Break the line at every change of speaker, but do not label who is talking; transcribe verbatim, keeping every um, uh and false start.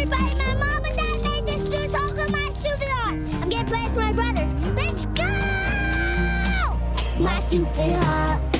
everybody. My mom and dad made this new song with my stupid heart. I'm gonna play it for my brothers. Let's go! My stupid heart.